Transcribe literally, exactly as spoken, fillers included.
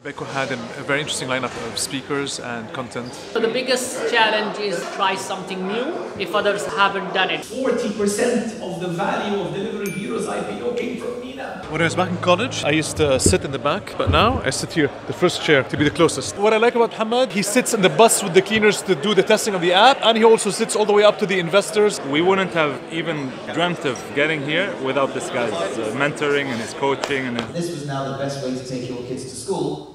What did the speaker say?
Beco had a, a very interesting lineup of speakers and content. So the biggest challenge is try something new if others haven't done it. forty percent of the value of delivering Heroes I P O came from Mena. When I was back in college, I used to sit in the back, but now I sit here, the first chair, to be the closest. What I like about Hamad, he sits in the bus with the keeners to do the testing of the app, and he also sits all the way up to the investors. We wouldn't have even dreamt of getting here without this guy's uh, mentoring and his coaching. And his This was now the best way to take your kids to school.